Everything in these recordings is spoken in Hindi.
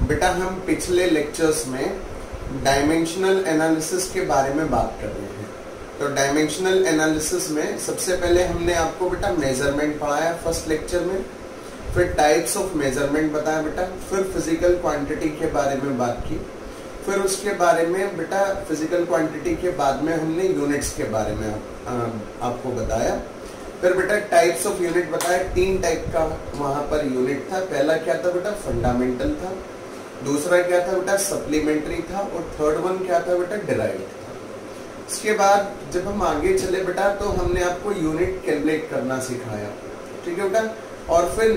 बेटा हम पिछले लेक्चर्स में डायमेंशनल एनालिसिस के बारे में बात कर रहे हैं। तो डायमेंशनल एनालिसिस में सबसे पहले हमने आपको बेटा मेजरमेंट पढ़ाया फर्स्ट लेक्चर में, फिर टाइप्स ऑफ मेजरमेंट बताया बेटा, फिर फिजिकल क्वांटिटी के बारे में बात की, फिर उसके बारे में बेटा फिजिकल क्वांटिटी के बाद में हमने यूनिट्स के बारे में आपको बताया। फिर बेटा टाइप्स ऑफ यूनिट बताया, 3 टाइप का वहां पर यूनिट था। पहला क्या था बेटा, फंडामेंटल था, दूसरा क्या था बेटा सप्लीमेंट्री था, और थर्ड वन क्या था बेटा डिराइव्ड था। इसके बाद जब हम आगे चले बेटा तो हमने आपको यूनिट कैलकुलेट करना सिखाया, ठीक है बेटा। और फिर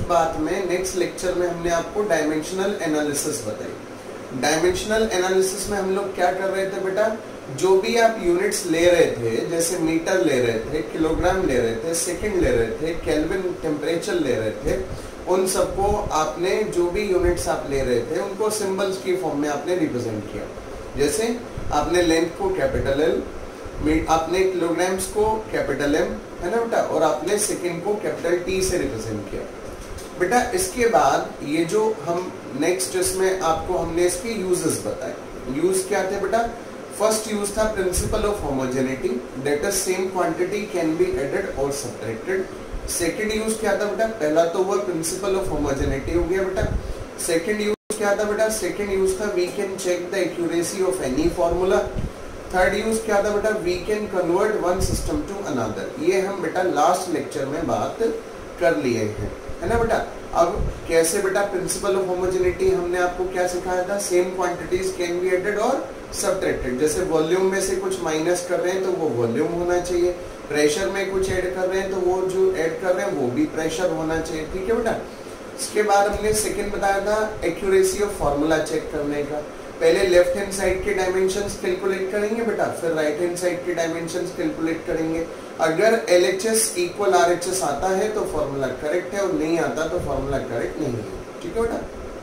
नेक्स्ट लेक्चर में हमने आपको डायमेंशनल एनालिसिस बताई। डायमेंशनल एनालिसिस में हम लोग क्या कर रहे थे बेटा, जो भी आप यूनिट्स ले रहे थे, जैसे मीटर ले रहे थे, किलोग्राम ले रहे थे, सेकंड ले रहे थे, केल्विन टेम्परेचर ले रहे थे, उन सबको आपने जो भी यूनिट्स आप ले रहे थे उनको सिंबल्स की फॉर्म में आपने रिप्रेजेंट किया। जैसे आपने लेंथ को कैपिटल एल, आपने किलोग्राम्स को कैपिटल एम, है ना बेटा, और आपने सेकंड को कैपिटल टी से रिप्रेजेंट किया बेटा। इसके बाद ये जो हम नेक्स्ट इसमें आपको हमने इसके यूजेस बताए। यूज क्या थे बेटा, फर्स्ट यूज था principle of homogeneity, that is same quantity can be added और सब्ट्रैक्टेड। सेकंड यूज क्या था बेटा, पहला तो वो प्रिंसिपल ऑफ होमोजेनिटी हो गया बेटा। सेकंड यूज क्या था बेटा, सेकंड यूज था we can check the accuracy of any formula. Third use क्या था बेटा, we can convert one system to another. ये हम बेटा लास्ट लेक्चर में बात कर लिए हैं, है ना बेटा। अब कैसे बेटा प्रिंसिपल ऑफ होमोजेनिटी हमने आपको क्या सिखाया था, same quantities can be added और सब्ट्रैक्टेड। जैसे वॉल्यूम में से कुछ माइनस कर रहे हैं तो वो वॉल्यूम होना चाहिए, प्रेशर में कुछ ऐड कर रहे हैं तो वो जो ऐड कर रहे हैं वो भी प्रेशर होना चाहिए, ठीक है बेटा। इसके बाद हमने सेकंड बताया था एक्यूरेसी ऑफ फॉर्मूला चेक करने का। पहले लेफ्ट हैंड साइड के डायमेंशंस कैलकुलेट करेंगे बेटा, फिर राइट हैंड साइड के डायमेंशंस कैलकुलेट करेंगे। अगर LHS इक्वल RHS आता है तो फॉर्मूला करेक्ट है, और नहीं आता तो फॉर्मूला करेक्ट नहीं है, ठीक है बेटा।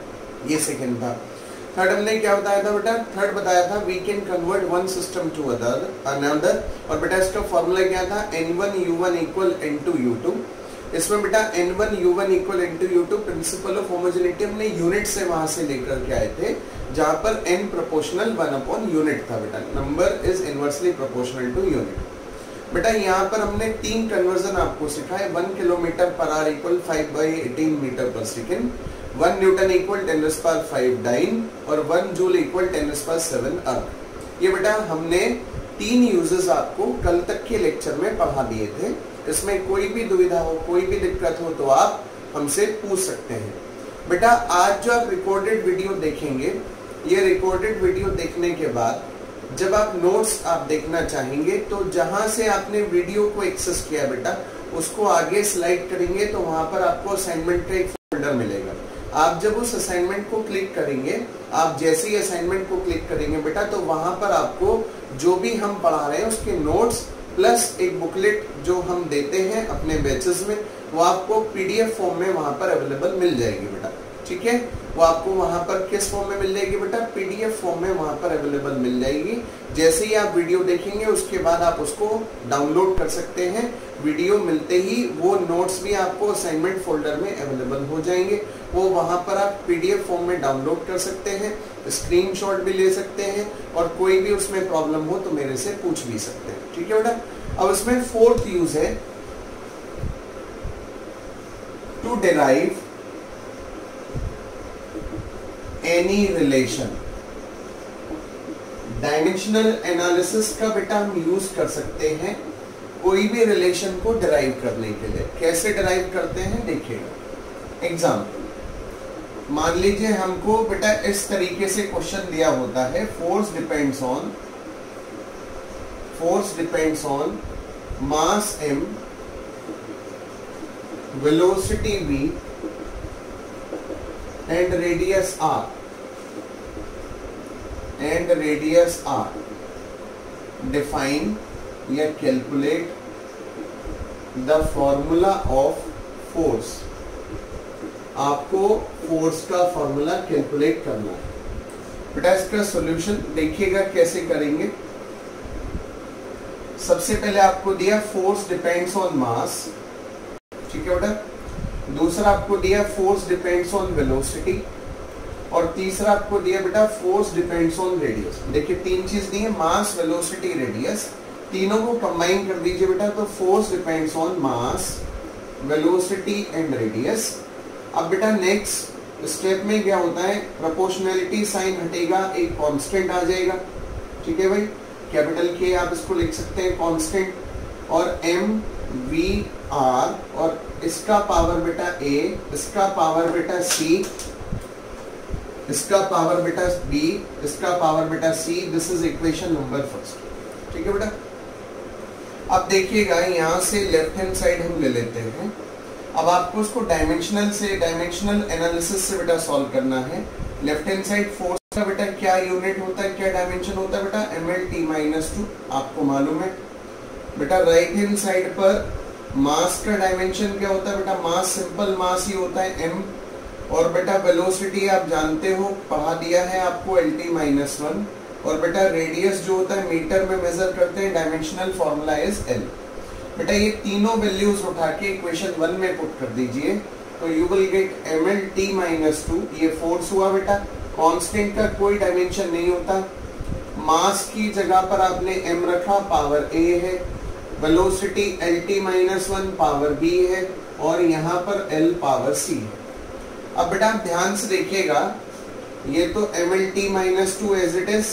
ये सेकंड था। थर्ड हमने क्या बताया था बेटा, थर्ड बताया था we can convert one system to another, और बेटा इसका फॉर्मूला क्या था, N1U1 इक्वल N2U2। इसमें बेटा N1U1 equal N2U2 principle of homogeneity हमने यूनिट से वहां से लेकर के आए थे, जहां पर n प्रोपोर्शनल 1 यूनिट था बेटा। Number is inversely proportional to unit. बेटा यहाँ पर हमने 3 कन्वर्जन आपको सिखाए। 1 kilometre per hour equal 5/18 metre per second, 1 newton equal 10⁵ dyne, और 1 जूल इक्वल 10⁷ अर्ग। ये बेटा हमने 3 यूजेस आपको कल तक के लेक्चर में पढ़ा दिए थे। इसमें कोई भी दुविधा हो, कोई भी दिक्कत हो तो आप हमसे पूछ सकते हैं। बेटा आज जो आप रिकॉर्डेड वीडियो देखेंगे, ये रिकॉर्डेड वीडियो देखने के बाद जब आप नोट्स आप देखना चाहेंगे तो जहां से आपने वीडियो को एक्सेस किया बेटा उसको आगे स्लाइड करेंगे तो वहां पर आपको असाइनमेंट का एक फोल्डर मिलेगा। आप जब उस असाइनमेंट को क्लिक करेंगे, आप जैसे ही असाइनमेंट को क्लिक करेंगे बेटा तो वहां पर आपको जो भी हम पढ़ा रहे हैं उसके नोट्स प्लस एक बुकलेट जो हम देते हैं अपने बैचेस में, वो आपको PDF फॉर्म में वहां पर अवेलेबल मिल जाएगी बेटा, ठीक है। वो आपको वहां पर किस फॉर्म में मिल जाएगी बेटा, PDF फॉर्म में वहां पर अवेलेबल मिल जाएगी। जैसे ही आप वीडियो देखेंगे उसके बाद आप उसको डाउनलोड कर सकते हैं। वीडियो मिलते ही वो नोट्स भी आपको असाइनमेंट फोल्डर में अवेलेबल हो जाएंगे। वो वहां पर आप PDF फॉर्म में डाउनलोड कर सकते हैं, स्क्रीनशॉट भी ले सकते हैं, और कोई भी उसमें प्रॉब्लम हो तो मेरे से पूछ भी सकते हैं, ठीक है बेटा। अब इसमें फोर्थ यूज है to derive any relation. Dimensional analysis का बेटा हम यूज कर सकते हैं कोई भी रिलेशन को डिराइव करने के लिए। कैसे डिराइव करते हैं देखिएगा। एग्जाम्पल मान लीजिए हमको बेटा इस तरीके से क्वेश्चन दिया होता है, force depends on mass m, velocity v and radius r, define या calculate the formula of force। आपको फोर्स का फॉर्मूला कैलकुलेट करना है बेटा। इसका सॉल्यूशन देखिएगा कैसे करेंगे। सबसे पहले आपको दिया फोर्स डिपेंड्स ऑन मास, ठीक है बेटा। दूसरा आपको दिया फोर्स डिपेंड्स ऑन वेलोसिटी, और तीसरा आपको दिया बेटा फोर्स डिपेंड्स ऑन रेडियस। देखिए तीन चीज दी है, मास, वेलोसिटी, रेडियस, तीनों को कंबाइन कर दीजिए बेटा तो force depends on mass, velocity and radius. अब बेटा नेक्स्ट स्टेप में क्या होता है, प्रोपोर्शनैलिटी साइन हटेगा, एक कांस्टेंट आ जाएगा, ठीक है भाई, कैपिटल के आप इसको लिख सकते हैं कांस्टेंट, और एम वी आर, और इसका पावर बेटा ए, इसका पावर बेटा सी, इसका पावर बेटा बी, इसका पावर बेटा C. This is equation number first, ठीक है बेटा। अब देखिएगा यहां से लेफ्ट हैंड साइड हम ले लेते हैं। अब आपको उसको डायमेंशनल से, डायमेंशनल एनालिसिस से बेटा सॉल्व करना है। लेफ्ट हैंड साइड फोर्स का बेटा क्या यूनिट होता है, क्या डायमेंशन होता है बेटा, ml/t-2 आपको मालूम है बेटा। राइट हैंड साइड पर मास का डायमेंशन क्या होता है बेटा, मास सिंपल मास ही होता है m, और बेटा वेलोसिटी आप जानते हो, पढ़ा दिया है आपको lt-1, और बेटा रेडियस जो होता है मीटर में मेजर करते हैं, डायमेंशनल फॉर्मूला इज l। बेटा ये तीनों वैल्यूज उठा के इक्वेशन 1 में पुट कर दीजिए तो यू विल गेट ml/t-2, ये फोर्स हुआ बेटा। कांस्टेंट का कोई डायमेंशन नहीं होता, मास की जगह पर आपने m रखा, पावर a है, वेलोसिटी lt-1 पावर b है, और यहाँ पर l पावर c है। अब बेटा आप ध्यान से देखिएगा, ये तो ml/t-2 as it is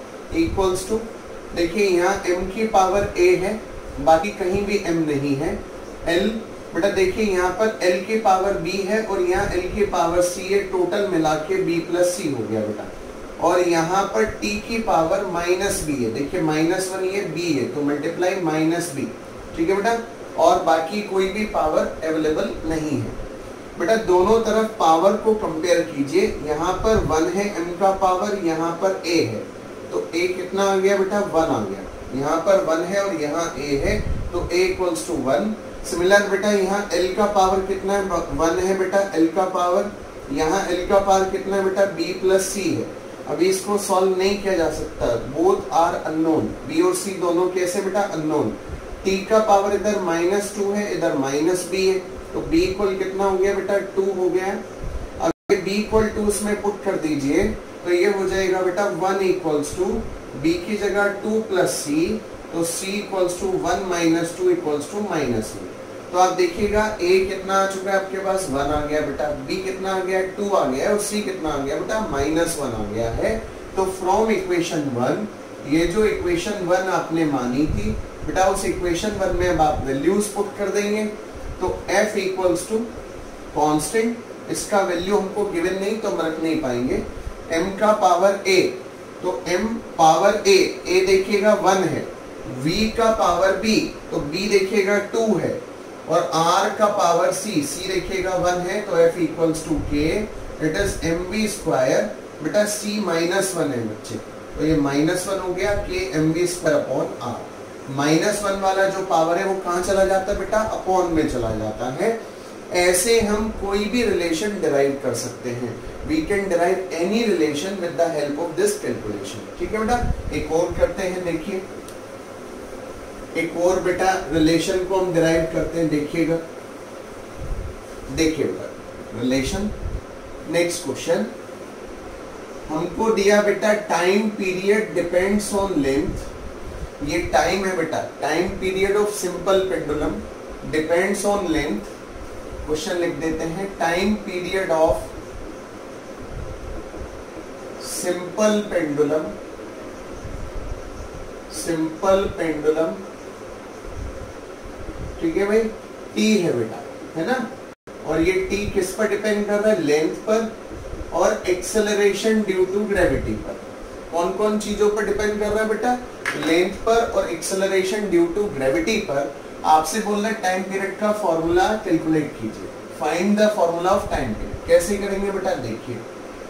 equals to, देखिए यहाँ m की पावर a है, बाकी कहीं भी m नहीं है, l बेटा देखिए यहाँ पर l की पावर b है और यहाँ l की पावर c है, टोटल मिला के b प्लस c हो गया बेटा। और यहाँ पर t की पावर माइनस b है, देखिए -1 ये b है तो मल्टीप्लाई -b, ठीक है बेटा। और बाकी कोई भी पावर अवेलेबल नहीं है बेटा। दोनों तरफ पावर को कंपेयर कीजिए, यहाँ पर 1 है m का पावर, यहाँ पर a है, तो a कितना आ गया बेटा, 1 आ गया। यहाँ पर 1 है और यहाँ a है तो a इक्वल्स टू 1। सिमिलर बेटा यहाँ l का पावर कितना है, 1 है बेटा l का पावर, यहाँ l का पावर कितना है बेटा, b प्लस c है। अभी इसको सॉल्व नहीं किया जा सकता, बोथ आर अननोन, b और c दोनों कैसे बेटा, अननोन। t का पावर इधर -2 है, इधर -b है, तो b इक्वल कितना हो गया बेटा, 2 हो गया। अब b इक्वल 2 उसमें पुट कर दीजिए तो ये हो जाएगा बेटा 1 इक्वल्स टू b की जगह 2 प्लस c, तो c equals to 1 minus 2 equals to -1। तो आप देखिएगा a कितना आ चुका है आपके पास, 1 आ गया बेटा, b कितना आ गया, 2 आ गया, और c कितना आ गया बेटा, -1 आ गया है। तो फ्रॉम इक्वेशन 1, ये जो इक्वेशन 1 आपने मानी थी बेटा, उस इक्वेशन 1 में अब आप वैल्यूज पुट कर देंगे तो f इक्वल्स टू कांस्टेंट, इसका वैल्यू हमको गिवन नहीं तो हम रख नहीं पाएंगे, m का पावर a, तो m पावर a देखिएगा 1 है, v का पावर b, तो b देखिएगा 2 है, और r का पावर c देखिएगा 1 है, तो f equals to k, it is mv square बेटा, c -1 है बच्चे, तो ये -1 हो गया, k mv square upon r। -1 वाला जो पावर है वो कहाँ चला जाता है बेटा, अपॉन में चला जाता है। ऐसे हम कोई भी रिलेशन डिराइव कर सकते हैं, we can derive any relation with the help of this calculation, ठीक है बेटा। एक और करते हैं, देखिए एक और बेटा रिलेशन को हम डिराइव करते हैं, देखिएगा, देखिए बेटा रिलेशन। नेक्स्ट क्वेश्चन हमको दिया बेटा, time period depends on length, ये टाइम है बेटा, time period of simple pendulum depends on length. Question लिख देते हैं, time period of simple pendulum, simple pendulum, ठीक है भाई, t है बेटा, है ना, और ये t किस पर डिपेंड कर रहा है, लेंथ पर और एक्सेलरेशन ड्यू टू ग्रेविटी पर। कौन कौन चीजों पर डिपेंड कर रहा है बेटा, लेंथ पर और एक्सेलरेशन ड्यू टू ग्रेविटी पर। आपसे बोलना है टाइम पीरियड का फॉर्मूला कैलकुलेट कीजिए, find the formula of time period. कैसे करेंगे बेटा, देखिए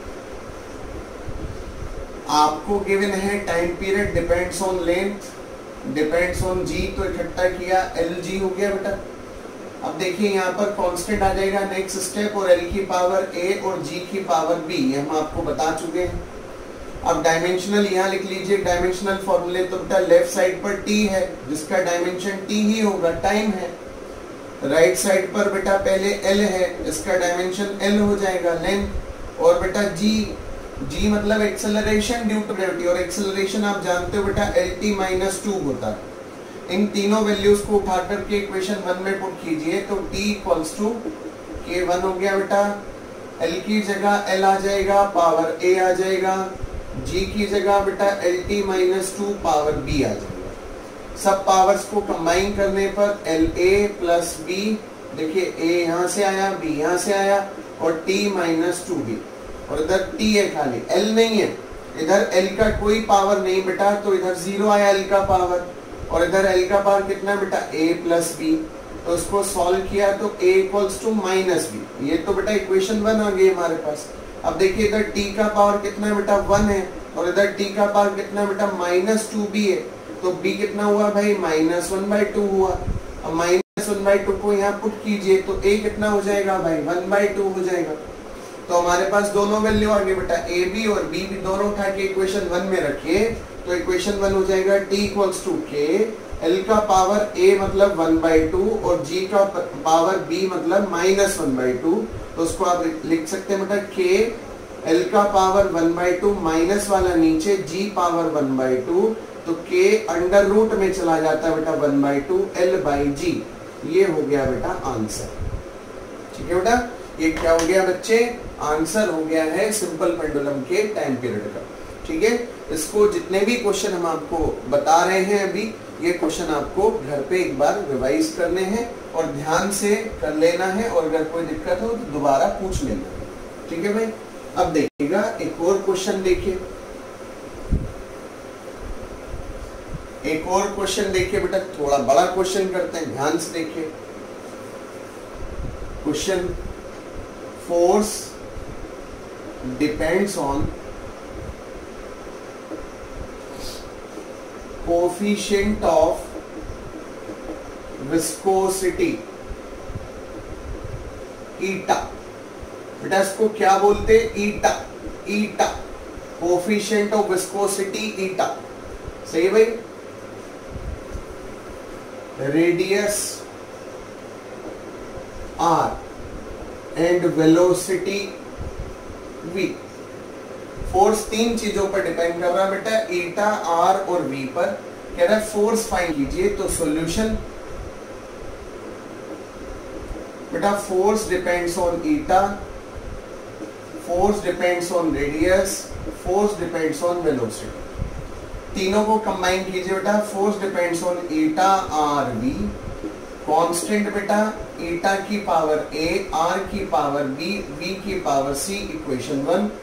आपको गिवन है time period depends on length, depends on g, तो इकट्ठा किया lg हो गया बेटा। अब देखिए यहाँ पर कांस्टेंट आ जाएगा नेक्स्ट स्टेप, और l की पावर a और g की पावर b, ये हम आपको बता चुके हैं। अब डायमेंशनल यहाँ लिख लीजिए, डायमेंशनल फॉर्मूले, तो बेटा लेफ्ट साइड पर t है जिसका डायमेंशन t ही होगा, टाइम है। राइट साइड पर बेटा पहले l है, इसका डायमेंशन l हो जाएगा, लेंथ। और बेटा जी, जी मतलब एक्सेलरेशन ड्यू टू ग्रेविटी, और एक्सेलरेशन आप जानते हो बेटा LT माइनस 2 होता है। इन तीनों वैल्यूज को उठा करके इक्वेशन 1 में पुट कीजिए तो T इक्वल्स टू K1 हो गया बेटा, L की जगह L आ जाएगा, पावर A आ जाएगा, G की जगह बेटा LT माइनस 2 पावर B आ जाएगा। सब पावर्स को कंबाइन करने पर LA प्लस B, देखिए A यहाँ से आया, B यहाँ से आया, और T माइनस 2B, और इधर T है खाली, L नहीं है, इधर L का कोई पावर नहीं बेटा, तो इधर 0 आया L का पावर, और इधर L का पावर कितना बेटा A प्लस B, तो इसको सॉल्व किया तो A equals to minus B, ये तो बेटा इक्वेशन 1 आ गई हमारे पास। अब देखिए इधर T का पावर कितना बेटा 1 है, और इधर T का पावर कितना बेटा माइनस 2B है, तो B कितना हुआ भाई माइनस 1/2 हुआ। अब माइनस 1/2 को यहाँ पुट कीजिए तो A कितना हो जाएगा भाई 1/2 हो जाएगा। तो हमारे पास दोनों वैल्यू आ गए बेटा, ए बी और बी भी दोनों उठा के इक्वेशन 1 में रखिए तो इक्वेशन 1 हो जाएगा T equals to K, L का पावर A मतलब 1/2 और G का पावर B मतलब माइनस 1/2, तो उसको आप लिख सकते हैं बेटा K, L का पावर 1/2 माइनस वाला नीचे, G पावर 1/2, तो K अंडर रूट में चला जाता है बेटा 1/2 L/G, ये हो गया बेटा आंसर। ठीक है बेटा, ये क्या हो गया बच्चे, आंसर हो गया है सिंपल पेंडुलम के टाइम पीरियड का। ठीक है, इसको जितने भी क्वेश्चन हम आपको बता रहे हैं अभी, ये क्वेश्चन आपको घर पे एक बार रिवाइज करने हैं और ध्यान से कर लेना है, और अगर कोई दिक्कत हो तो दोबारा पूछ लेना है। ठीक है भाई, अब देखिएगा एक और क्वेश्चन देखिए, एक और क्वेश्चन देखिए बेटा, थोड़ा बड़ा क्वेश्चन करते हैं, ध्यान से देखिए। Question, force depends on coefficient of viscosity eta, बेटा इसको क्या बोलते हैं, eta, eta coefficient of viscosity eta, सही भाई। Radius r and velocity v, force तीन चीजों पर डिपेंड कर रहा है बेटा, ईटा, आर और v पर। कह रहा है फोर्स फाइंड कीजिए, तो सॉल्यूशन बेटा, force depends on eta, force depends on radius, force depends on velocity, तीनों को कंबाइन कीजिए बेटा। Force depends on eta, r, v, constant बेटा ईटा की पावर a, r की पावर b, v की power c, equation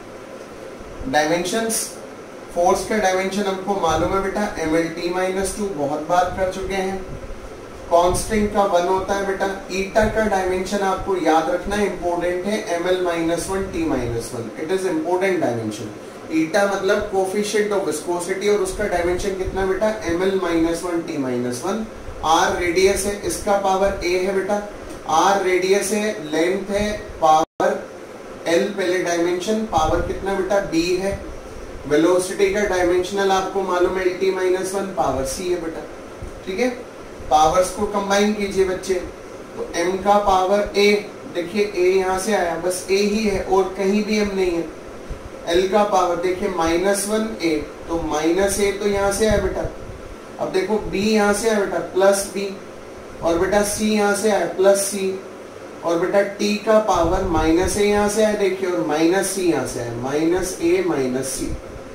1। Dimensions, force का डायमेंशन हमको मालूम है बेटा mlt-2, बहुत बार कर चुके हैं। कांस्टेंट का 1 होता है बेटा, ईटा का डायमेंशन आपको याद रखना इंपॉर्टेंट है, ml-1 t-1, it is important dimension. Eta मतलब कोफिशिएंट ऑफ विस्कोसिटी और उसका डायमेंशन कितना बेटा ml-1 t-1। आर रेडियस है, इसका पावर a है बेटा, आर रेडियस है, लेंथ है, पावर l पहले डायमेंशन, पावर कितना बेटा b है। वेलोसिटी का डायमेंशनल आपको मालूम है LT-1, पावर c है बेटा। ठीक है, पावर्स को कंबाइन कीजिए बच्चे, तो m का पावर a, देखिए a यहां से आया, बस a ही है और कहीं भी m नहीं है। l का पावर देखिए -1a, तो -a तो यहां से आया बेटा। अब देखो b यहां से आया बेटा प्लस b, और बेटा c यहां से आया प्लस c, और बेटा t का पावर -a यहां से आया देखिए, और -c यहां से आया, -a -c।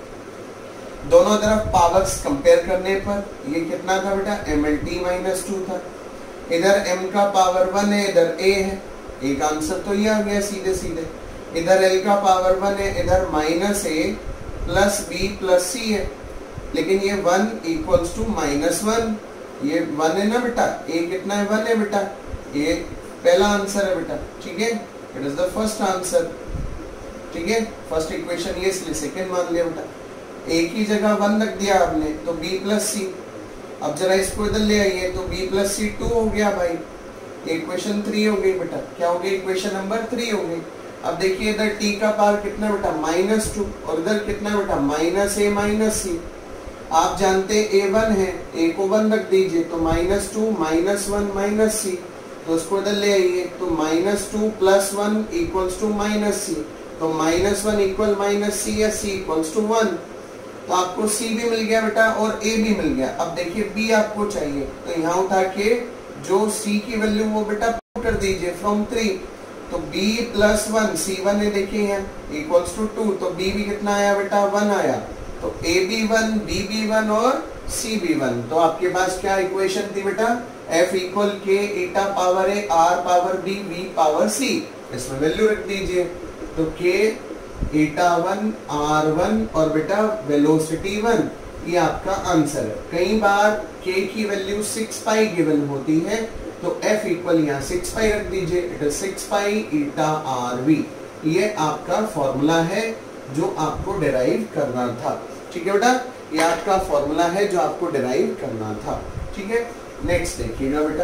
दोनों तरफ पावर्स कंपेयर करने पर ये कितना था बेटा mlt-2 था। इधर m का पावर 1 है, इधर a है, एक आंसर तो ये आ गया सीधे सीधे। इधर l का पावर 1 है, इधर -a plus b plus c है, लेकिन ये 1 इक्वल्स टू -1, ये 1 है ना बेटा, a कितना है 1 है बेटा, ये पहला आंसर है बेटा। ठीक है, it is the first answer. ठीक है, फर्स्ट इक्वेशन ये, इसलिए सेकंड मान लिया बेटा। a की जगह 1 रख दिया आपने, तो b प्लस c। अब जरा इसको इधर ले आइए, तो b प्लस c 2 हो गया भाई, इक्वेशन 3 हो गई बेटा। क्या हो गई, इक्वेशन नंबर 3 हो गई। अब देखिए इधर t का पावर कितना बेटा -2, और इधर कितना बेटा -a -c। आप जानते a1 है, a को 1 रख दीजिए, तो -2 -1 -c, तो उसको इधर ले आइए, तो -2 + 1 = -c, तो -1 इक्वल -c या c इक्वल्स टू 1। तो आपको c भी मिल गया बेटा और a भी मिल गया। अब देखिए b आपको चाहिए, तो यहाँ उठा के जो c की वैल्यू वो बेटा पुट कर दीजिए फ्रॉम 3। तो b प्लस 1, c1 है देखिए यहाँ इक्वल्स टू 2, तो b भी कितना आया बेटा 1 आया। तो a भी 1, b भी 1 और c भी 1। तो आपके पास क्या इक्वेशन थी बेटा, f equal k eta power a r power b v power c। इसमें वैल्यू रख दीजिए, तो k एटा 1 r1 और बेटा वेलोसिटी 1, ये आपका आंसर है। कई बार k की वैल्यू 6 पाई गिवन होती है, तो f इक्वल यहाँ 6 पाई रख दीजिए, it is 6 pi Etah rv। ये आपका फॉर्मूला है जो आपको डिराइव करना था। ठीक है बेटा, ये आपका फॉर्मूला है जो आपको डिराइव करना था। ठीक है, नेक्स्ट देखिएगा बेटा,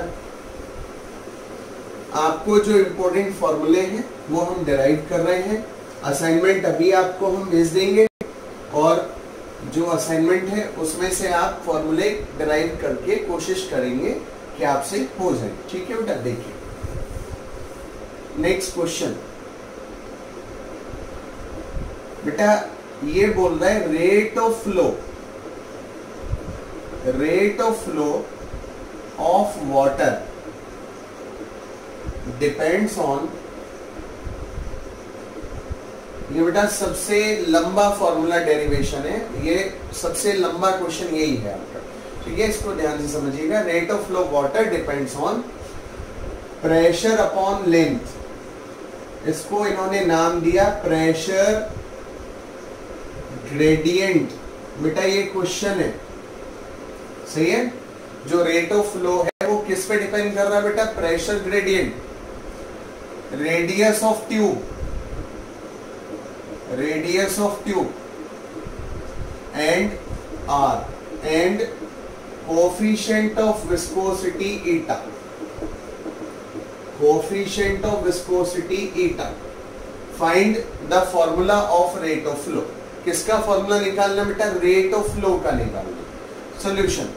आपको जो इंपॉर्टेंट फॉर्मूले हैं वो हम डिराइव कर रहे हैं। असाइनमेंट अभी आपको हम भेज देंगे और जो असाइनमेंट है उसमें से आप फॉर्मूले डिराइव करके कोशिश करेंगे कि आपसे हो जाए। ठीक है बेटा, देखिए नेक्स्ट क्वेश्चन बेटा, ये बोल रहा है rate of flow of water depends on, ये बेटा सबसे लंबा फॉर्मूला डेरिवेशन है, ये सबसे लंबा क्वेश्चन यही है आपका। ठीक है, इसको ध्यान से समझिएगा। Rate of flow of water depends on pressure upon length. इसको इन्होंने नाम दिया प्रेशर ग्रेडियंट। बेटा ये क्वेश्चन है, सही है। जो रेट ऑफ फ्लो है वो किस पे डिपेंड कर रहा है बेटा, pressure gradient. Radius of tube and r and coefficient of viscosity eta। Find the formula of rate of flow. किसका फॉर्मूला निकालना बेटा, रेट ऑफ फ्लो का निकालना। सॉल्यूशन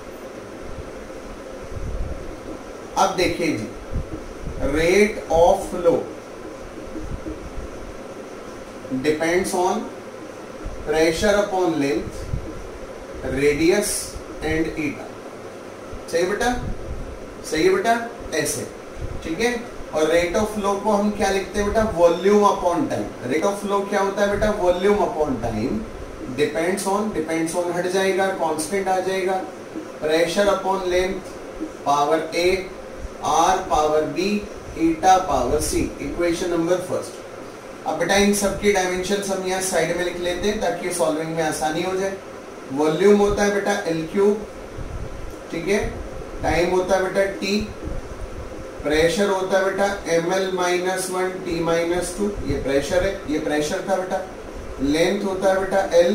अब देखिए जी, rate of flow depends on pressure upon length, radius and eta. सही बेटा, सही है बेटा, ऐसे। ठीक है, और रेट ऑफ फ्लो को हम क्या लिखते हैं बेटा, volume upon time. Rate of flow क्या होता है बेटा, volume upon time. Depends on हट जाएगा, कांस्टेंट आ जाएगा। Pressure upon length power a, r power b, eta power c। Equation number first. अब बेटा इन सबकी डायमेंशंस हम यहाँ साइड में लिख लेते हैं ताकि सॉल्विंग में आसानी हो जाए। वॉल्यूम होता है बेटा L क्यूब, ठीक है। टाइम होता है बेटा T। प्रेशर होता है बेटा ml-1 T-2, ये प्रेशर है, ये प्रेशर था बेटा। लेंथ होता है बेटा L,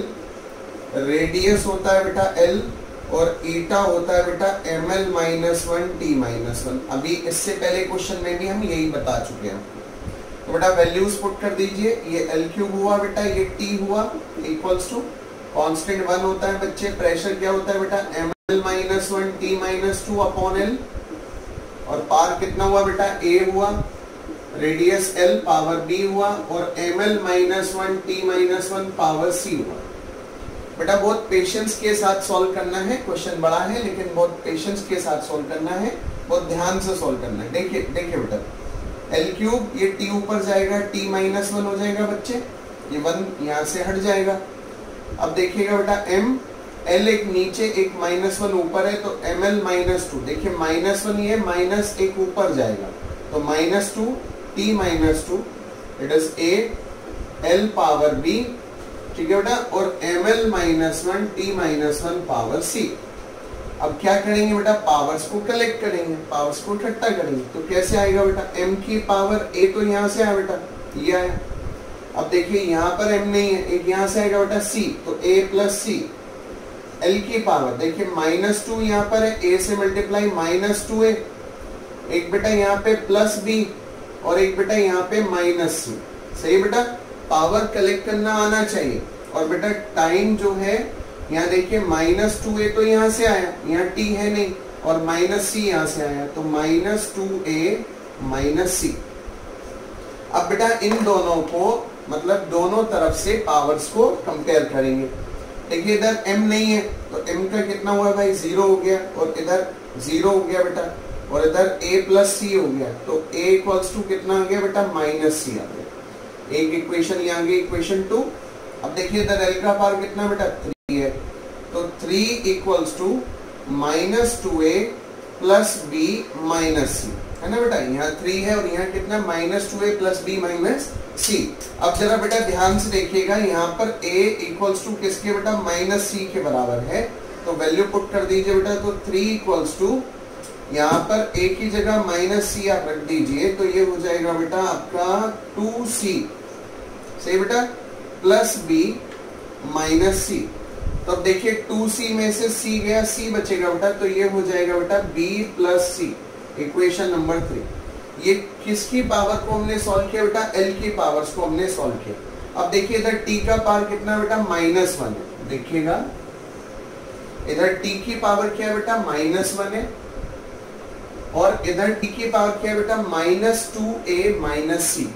रेडियस होता है बेटा L और ईटा होता है बेटा ml-1 T-1। अभी इससे पहले क्वेश्चन में भी हम यही बता चुके हैं। तो बेटा वैल्यूज पुट कर दीजिए। ये L क्यूब हुआ बेटा, ये T हुआ, इक्वल्स टू कांस्टेंट 1 होता है बच्चे। प्रेशर क्या होता है बेटा ml-1 T-2 अपॉन L और पार कितना हुआ बेटा A हुआ, रेडियस L पावर B हुआ और ml-1 T-1 पावर C हुआ। बेटा बहुत पेशेंस के साथ सॉल्व करना है, क्वेश्चन बड़ा है लेकिन बहुत पेशेंस के साथ सॉल्व करना है, बहुत ध्यान से सॉल्व करना है। देखिए देखिए बेटा L क्यूब, ये T ऊपर जाएगा, T-1 हो जाएगा बच्चे, ये 1 यहाँ से हट जाएगा। अब देखिएगा बेटा M, L एक नीचे एक -1 ऊपर है, तो ml-2, देखिए -1 ये माइनस एक ऊपर जाएगा, तो -2 T-2, it is A L power B, ठीक है बेटा, और ml-1 T-1 पावर C। अब क्या करेंगे बेटा, पावर्स को कलेक्ट करेंगे, पावर्स को इकट्ठा करेंगे। तो कैसे आएगा बेटा, m की पावर a तो यहाँ से आया बेटा, ये आया। अब देखिए यहाँ पर m नहीं है, एक यहाँ से आएगा बेटा c, तो a प्लस c। l की पावर देखिए -2 यहाँ पर है, a से मल्टीप्लाई -2a, एक बेटा यहाँ पे प्लस b और एक बेटा यहाँ पे -c। सही बेटा, पावर कलेक्ट करना आना चाहिए। और बेटा टाइम जो है यहाँ देखिए -2a तो यहाँ से आया, यहाँ t है नहीं, और -c यहाँ से आया, तो -2a -c। अब बेटा इन दोनों को मतलब दोनों तरफ से पावर्स को कंपेयर करेंगे। देखिए इधर m नहीं है तो m का कितना हुआ भाई 0 हो गया और इधर 0 हो गया बेटा, और इधर a प्लस सी हो गया तो a इक्वल्स टू कितना आ गया बेटा माइनस सी आ गया। एक इक्वेशन ये आ गई इक्वेशन 2। अब देखिए इधर l का पावर कितना बेटा 3 है तो 3 equals to minus 2a plus b minus c है ना बेटा। यहाँ 3 है और यहाँ कितना minus 2a plus b minus c. अब जरा बेटा ध्यान से देखिएगा यहाँ पर a इक्वल्स टू किसके बेटा माइनस सी के बराबर है तो वैल्यू पुट कर दीजिए बेटा। तो 3 इक्वल्स टू यहाँ पर a की जगह माइनस सी आप रख दीजिए तो ये हो जाएगा बेटा आपका 2c सही बेटा प्लस b माइनस सी। तो अब देखिए 2c में से c गया, c बचेगा बेटा तो ये हो जाएगा बेटा b plus c equation number 3। ये किसकी पावर को हमने सॉल्व किया बेटा l की पावर्स को हमने सॉल्व किया। अब देखिए इधर t का पावर कितना बेटा -1 है। देखिएगा इधर t की पावर क्या है बेटा -1 है और इधर t की पावर क्या है बेटा -2a माइनस सी,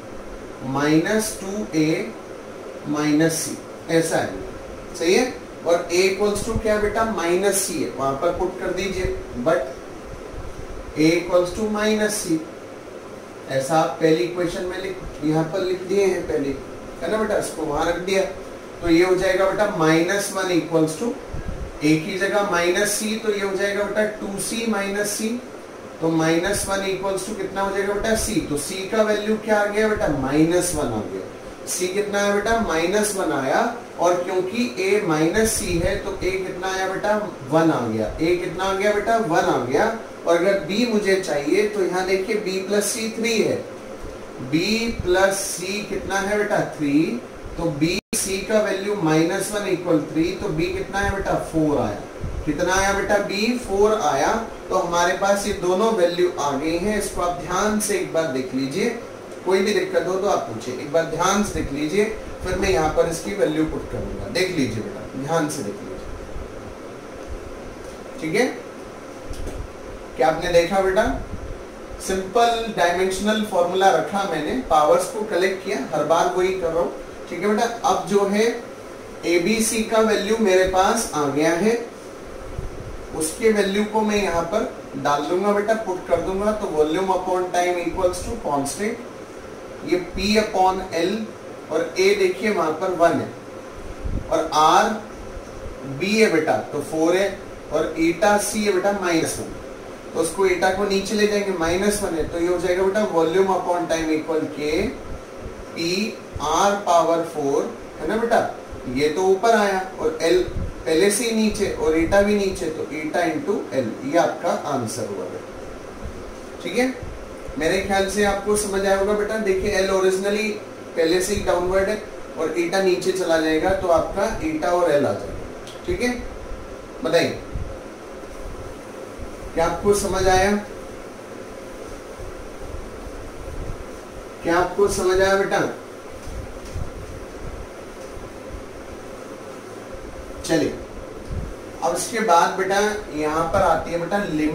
-2a माइनस सी ऐसा है सही है। और a इक्वल्स टू क्या बेटा -c है, वहां पर पुट कर दीजिए but a equals to -c ऐसा आप पहली इक्वेशन में यहाँ पर लिख दिए हैं पहले है ना बेटा, इसको वहां रख दिया तो ये हो जाएगा बेटा -1 इक्वल्स टू a की जगह -c तो ये हो जाएगा बेटा 2c माइनस सी। तो -1 इक्वल्स टू कितना हो जाएगा बेटा c। तो c का वैल्यू क्या आ गया बेटा -1 आ गया। c कितना है बेटा -1 आया और क्योंकि a माइनस सी है तो a कितना आया बेटा 1 आ गया। a कितना आ गया बेटा 1 आ गया। और अगर b मुझे चाहिए तो यहाँ देखिए b प्लस सी 3 है, b प्लस सी कितना है बेटा 3 तो b c का वैल्यू -1 इक्वल 3 तो b कितना है बेटा 4 आया। कितना आया बेटा b 4 आया। तो हमारे पास ये दोनों वैल्यू आ गई हैं। इसको आप ध्यान से एक बार देख लीजिए, कोई भी दिक्कत हो तो आप पूछिए, एक बार ध्यान से देख लीजिए फिर मैं यहाँ पर इसकी वैल्यू पुट करूंगा। देख लीजिए बेटा ध्यान से देख लीजिए ठीक है। क्या आपने देखा बेटा सिंपल डायमेंशनल फॉर्मूला रखा मैंने, पावर्स को कलेक्ट किया, हर बार वही कर रहा हूं ठीक है बेटा। अब जो है एबीसी का वैल्यू मेरे पास आ गया है, उसके वैल्यू को मैं यहाँ पर डाल दूंगा बेटा, पुट कर दूंगा तो volume upon time equals to constant, ये P अपॉन L और A देखिए वहां पर 1 है और R B है बेटा तो 4 है और ईटा C है बेटा -1 तो उसको ईटा को नीचे ले जाएंगे -1 है तो ये हो जाएगा बेटा volume upon time equal K P R power 4 है ना बेटा। ये तो ऊपर आया और L पहले से नीचे और ईटा भी नीचे तो ईटा इंटू L, ये आपका आंसर हुआ बेटा ठीक है। मेरे ख्याल से आपको समझ आया होगा बेटा। देखिए L ओरिजिनली पहले से ही डाउनवर्ड है और ईटा नीचे चला जाएगा तो आपका ईटा और L आ जाएगा ठीक है। बताइए क्या आपको समझ आया, क्या आपको समझ आया बेटा। चलिए अब इसके बाद बेटा यहां पर आती है बेटा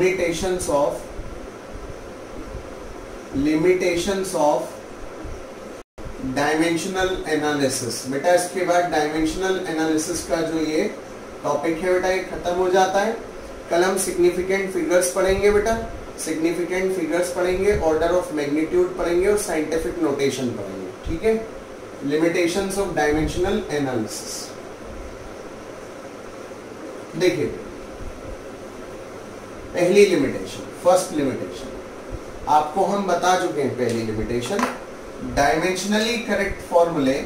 लिमिटेशंस ऑफ डायमेंशनल एनालिसिस। बेटा इसके बाद डायमेंशनल एनालिसिस का जो ये टॉपिक है बेटा ये खत्म हो जाता है। कल हम सिग्निफिकेंट फिगर्स पढ़ेंगे बेटा, सिग्निफिकेंट फिगर्स पढ़ेंगे, ऑर्डर ऑफ मैग्नीट्यूड पढ़ेंगे और साइंटिफिक नोटेशन पढ़ेंगे ठीक है। लिमिटेशंस ऑफ डायमेंशनल एनालिसिस देखिए पहली लिमिटेशन, फर्स्ट लिमिटेशन आपको हम बता चुके हैं। पहली लिमिटेशन डायमेंशनली करेक्ट फॉर्मूले,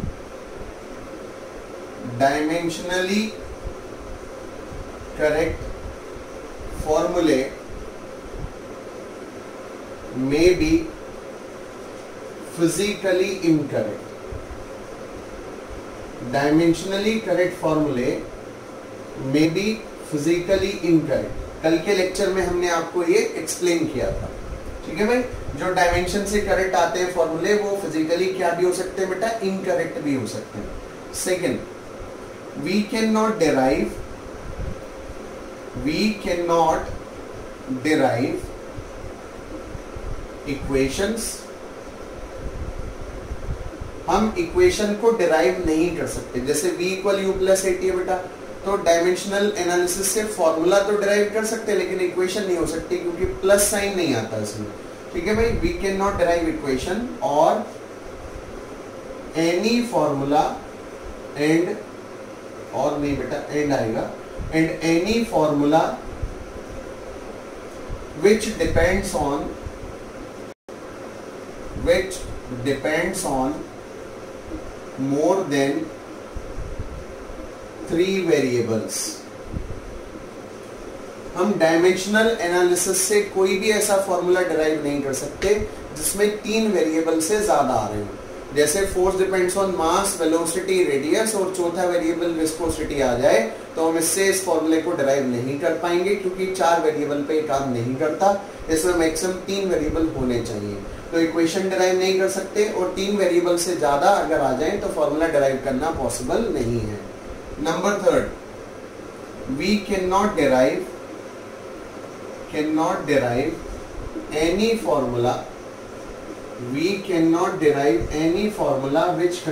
डायमेंशनली करेक्ट फॉर्मूले may be physically incorrect. Dimensionally correct formulae may be physically incorrect. कल के लेक्चर में हमने आपको ये एक्सप्लेन किया था ठीक है भाई। जो डायमेंशन से करेक्ट आते हैं फॉर्मूले वो फिजिकली क्या भी हो सकते हैं बेटा, इनकरेक्ट भी हो सकते हैं। Second, we can not derive equations हम इक्वेशन को डिराइव नहीं कर सकते। जैसे v equal u plus a t है बेटा, तो डायमेंशनल एनालिसिस से फॉर्मूला तो डिराइव कर सकते हैं लेकिन इक्वेशन नहीं हो सकती क्योंकि प्लस साइन नहीं आता इसमें। ठीक है भाई, we can not derive equation और एनी फॉर्मूला एंड, और नहीं बेटा एंड आएगा, and any formula which depends on more than 3 variables. हम डायमेंशनल एनालिसिस से कोई भी ऐसा फॉर्मूला डिराइव नहीं कर सकते जिसमें 3 वेरिएबल से ज्यादा आ रहे हैं। जैसे force depends on mass, velocity, radius और चौथा वेरिएबल विस्कोसिटी आ जाए तो हम इससे इस फॉर्मूले को डिराइव नहीं कर पाएंगे क्योंकि 4 वेरिएबल पे काम नहीं करता। इसमें मैक्सिमम 3 वेरिएबल होने चाहिए, तो इक्वेशन डिराइव नहीं कर सकते और 3 वेरिएबल से ज्यादा अगर आ जाए तो फॉर्मूला डिराइव करना पॉसिबल नहीं है। Number 3, we can not derive any formula which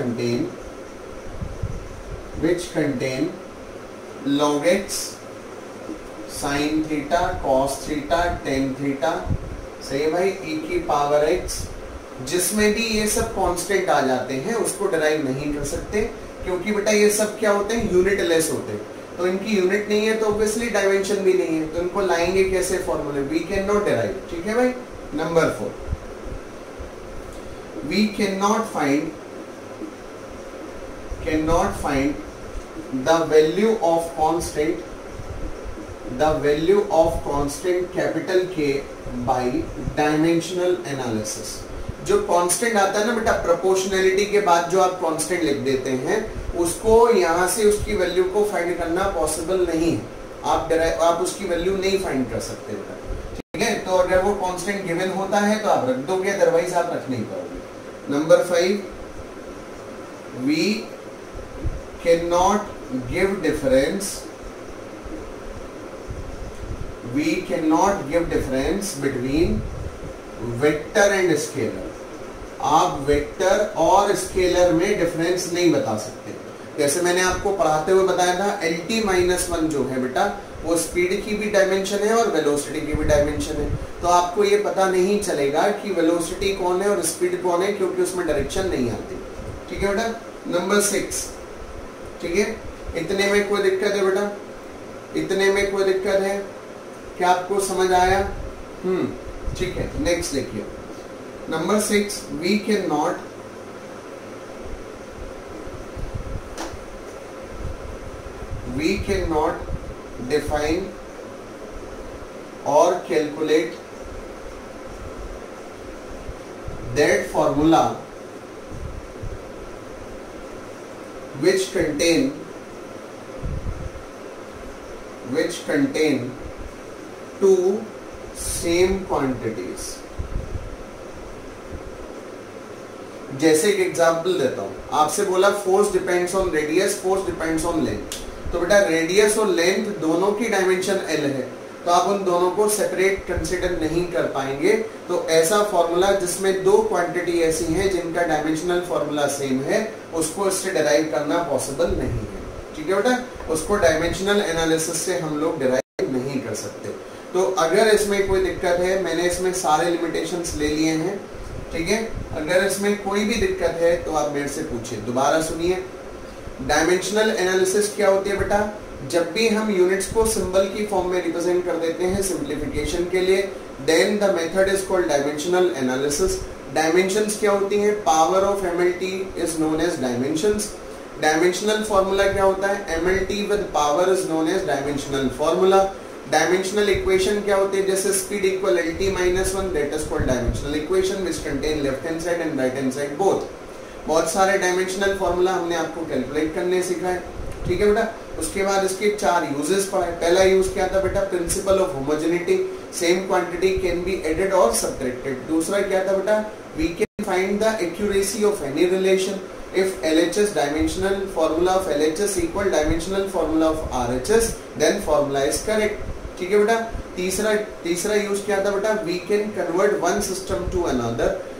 contain log x, sin theta, cos theta, tan theta, सही है भाई, e की पावर x, जिसमें भी ये सब कांस्टेंट आ जाते हैं उसको डिराइव नहीं कर सकते क्योंकि बेटा ये सब क्या होते हैं, यूनिट लेस होते हैं, तो इनकी यूनिट नहीं है तो ऑब्वियसली डायमेंशन भी नहीं है, तो इनको लाएंगे कैसे फॉर्मूले, वी कैन नॉट डिराइव। ठीक है भाई। Number 4, we cannot find the value of constant capital K by dimensional analysis। जो कांस्टेंट आता है ना बेटा प्रोपोर्शनैलिटी के बाद जो आप कांस्टेंट लिख देते हैं उसको यहां से उसकी वैल्यू को फाइंड करना पॉसिबल नहीं है। आप उसकी वैल्यू नहीं फाइंड कर सकते बेटा। ठीक है, तो अगर वो कांस्टेंट गिवन होता है तो आप रख दोगे, अदरवाइज आप रख नहीं पाओगे। Number 5, we cannot give difference between vector and scalar. आप वेक्टर और स्केलर में डिफरेंस नहीं बता सकते। जैसे मैंने आपको पढ़ाते हुए बताया था LT-1 जो है बेटा वो स्पीड की भी डायमेंशन है और वेलोसिटी की भी डायमेंशन है, तो आपको ये पता नहीं चलेगा कि वेलोसिटी कौन है और स्पीड कौन है क्योंकि उसमें डायरेक्शन नहीं आती। ठीक है बेटा। नंबर 6, ठीक है, इतने में कोई दिक्कत है बेटा, इतने में कोई दिक्कत है क्या, आपको समझ आया? ठीक है, नेक्स्ट देखिए number 6, we can not define or calculate that formula which contain two same quantities। जैसे एक एग्जांपल देता हूं, आपसे बोला force depends on radius, force depends on length, तो बेटा रेडियस और लेंथ दोनों की डायमेंशन L है, तो आप उन दोनों को सेपरेट कंसीडर नहीं कर पाएंगे। तो ऐसा फॉर्मूला जिसमें 2 क्वांटिटी ऐसी हैं जिनका डायमेंशनल फॉर्मूला सेम है उसको इससे डिराइव करना पॉसिबल नहीं है। ठीक है बेटा, उसको डायमेंशनल एनालिसिस से हम लोग डिराइव नहीं कर सकते। तो अगर इसमें कोई दिक्कत है, मैंने इसमें सारे लिमिटेशंस ले लिए हैं। ठीक है, अगर इसमें कोई भी दिक्कत है तो आप मेरे से पूछिए। दोबारा सुनिए, डायमेंशनल एनालिसिस क्या होती है बेटा, जब भी हम यूनिट्स को सिंबल की फॉर्म में रिप्रेजेंट कर देते हैं सिंप्लीफिकेशन के लिए, then the method is called dimensional analysis. Dimensions क्या होती हैं, power of MLT is known as dimensions. Dimensional formula क्या होता है, MLT with power is known as dimensional formula. Dimensional equation क्या होती है, जैसे speed equal LT-1 that is called dimensional equation which contain left hand side and right hand side both. बहुत सारे डायमेंशनल फॉर्मूला हमने आपको कैलकुलेट करने सिखाए। ठीक है बेटा, उसके बाद इसके 4 यूजेस पढ़ाए। पहला यूज क्या था बेटा, principle of homogeneity, same quantity can be added और सब्ट्रैक्टेड। दूसरा क्या था बेटा, we can find the accuracy of any relation if LHS dimensional formula of LHS equal dimensional formula of RHS then formula is correct। ठीक है बेटा। तीसरा यूज क्या था बेटा, we can convert one system to another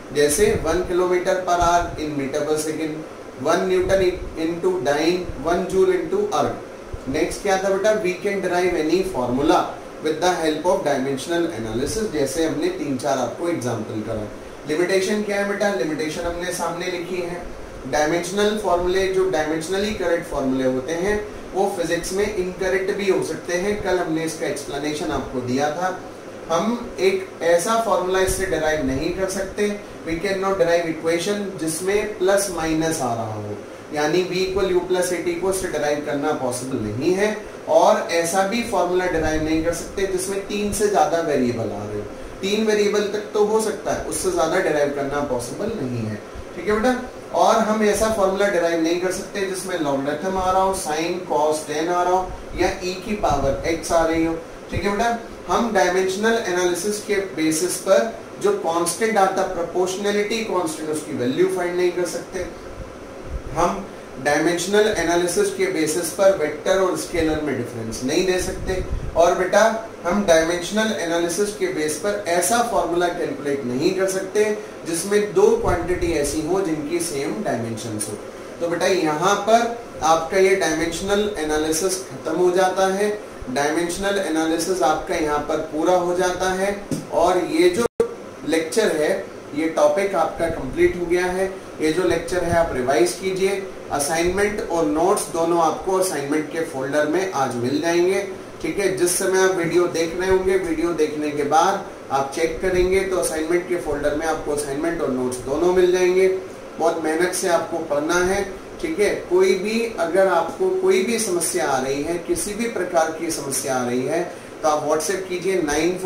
जैसे 1 kilometre per hour in metre per second, 1 newton into dyne, 1 joule into erg. Next क्या था बेटा, we can derive any formula with the help of dimensional analysis, जैसे हमने 3-4 आपको एग्जाम्पल करा। लिमिटेशन क्या है बेटा, लिमिटेशन हमने सामने लिखी है। डायमेंशनल फॉर्मूले, जो डायमेंशनली करेक्ट फॉर्मूले होते हैं वो फिजिक्स में इनकरेक्ट भी हो सकते हैं। कल हमने इसका एक्सप्लेनेशन आपको दिया था। हम एक ऐसा फॉर्मूला इससे डिराइव नहीं कर सकते, we can not derive equation जिसमें प्लस माइनस आ रहा हो, यानी v equal u plus a t को इससे डिराइव करना पॉसिबल नहीं है। और ऐसा भी फॉर्मूला डिराइव नहीं कर सकते जिसमें 3 से ज्यादा वेरिएबल आ रहे हो। 3 वेरिएबल तक तो हो सकता है, उससे ज्यादा डिराइव करना पॉसिबल नहीं है। ठीक है बेटा। और हम ऐसा फॉर्मूला डिराइव नहीं कर सकते जिसमें लॉगरिथम आ रहा हो, साइन कॉस टेन आ रहा हो, या e की पावर x आ रही हो। ठीक है बेटा। हम डायमेंशनल एनालिसिस के बेसिस पर जो कांस्टेंट आता, प्रोपोर्शनैलिटी कांस्टेंट, उसकी वैल्यू फाइंड नहीं कर सकते। हम डायमेंशनल एनालिसिस के बेसिस पर वेक्टर और स्केलर में डिफरेंस नहीं दे सकते। और बेटा हम डायमेंशनल एनालिसिस के बेस पर ऐसा फॉर्मूला कैलकुलेट नहीं कर सकते जिसमें 2 क्वांटिटी ऐसी हो जिनकी सेम डायमेंशंस हो। तो बेटा यहाँ पर आपका ये डायमेंशनल एनालिसिस खत्म हो जाता है। डायमेंशनल एनालिसिस आपका यहाँ पर पूरा हो जाता है और ये जो लेक्चर है, ये टॉपिक आपका कंप्लीट हो गया है। ये जो लेक्चर है आप रिवाइज कीजिए। असाइनमेंट और नोट्स दोनों आपको असाइनमेंट के फोल्डर में आज मिल जाएंगे। ठीक है। जिस समय आप वीडियो देख रहे होंगे, वीडियो देखने के बाद आप चेक करेंगे तो असाइनमेंट के फोल्डर में आपको असाइनमेंट और नोट्स दोनों मिल जाएंगे। बहुत मेहनत से आपको पढ़ना है। ठीक है। कोई भी, अगर आपको कोई भी समस्या आ रही है, किसी भी प्रकार की समस्या आ रही है, तो आप व्हाट्सएप कीजिए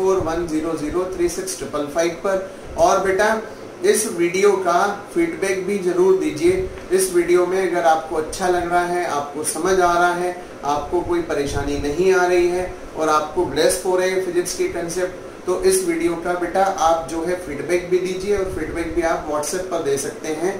9410036555 पर। और बेटा इस वीडियो का फीडबैक भी जरूर दीजिए। इस वीडियो में अगर आपको अच्छा लग रहा है, आपको समझ आ रहा है, आपको कोई परेशानी नहीं आ रही है और आपको ग्रेस्प हो रहे हैं फिजिक्स के कंसेप्ट, तो इस वीडियो का बेटा आप जो है फीडबैक भी दीजिए। और फीडबैक भी आप व्हाट्सएप पर दे सकते हैं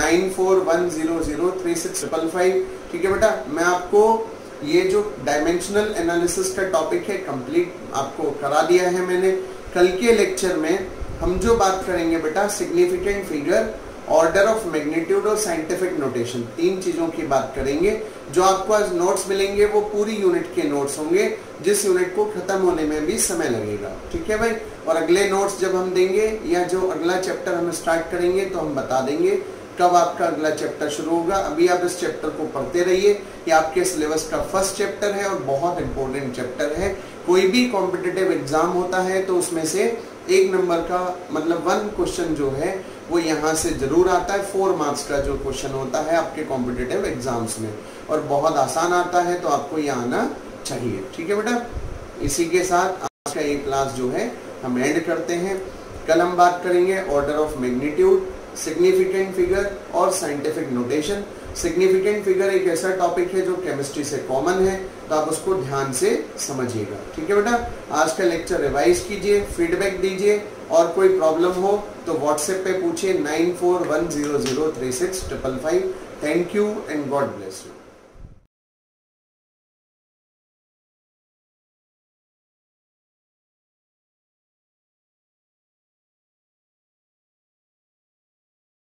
9410036555। ठीक है बेटा। मैं आपको ये जो डायमेंशनल एनालिसिस का टॉपिक है कंप्लीट आपको करा दिया है मैंने। कल के लेक्चर में हम जो बात करेंगे बेटा, significant figure, order of magnitude और साइंटिफिक नोटेशन, 3 चीजों की बात करेंगे। जो आपको आज नोट्स मिलेंगे वो पूरी यूनिट के नोट्स होंगे, जिस यूनिट को खत्म होने में भी समय लगेगा। ठीक है भाई। और अगले नोट्स जब हम देंगे या जो अगला चैप्टर हम स्टार्ट करेंगे तो हम बता देंगे कब आपका अगला चैप्टर शुरू होगा। अभी आप इस चैप्टर को पढ़ते रहिए। ये आपके सिलेबस का फर्स्ट चैप्टर है और बहुत इंपॉर्टेंट चैप्टर है। कोई भी कॉम्पिटिटिव एग्जाम होता है तो उसमें से 1 नंबर का मतलब 1 क्वेश्चन जो है वो यहाँ से जरूर आता है। 4 मार्क्स का जो क्वेश्चन होता है आपके कॉम्पिटिटिव एग्जाम्स में, और बहुत आसान आता है, तो आपको ये आना चाहिए। ठीक है बेटा। इसी के साथ आज का ये क्लास जो है हम एंड करते हैं। कल हम बात करेंगे order of magnitude, significant figure और साइंटिफिक नोटेशन। सिग्निफिकेंट फिगर एक ऐसा टॉपिक है जो केमिस्ट्री से कॉमन है, तो आप उसको ध्यान से समझिएगा। ठीक है बेटा। आज का लेक्चर रिवाइज कीजिए, फीडबैक दीजिए, और कोई प्रॉब्लम हो तो व्हाट्सएप पे पूछिए 9410036555। Thank you and God bless you.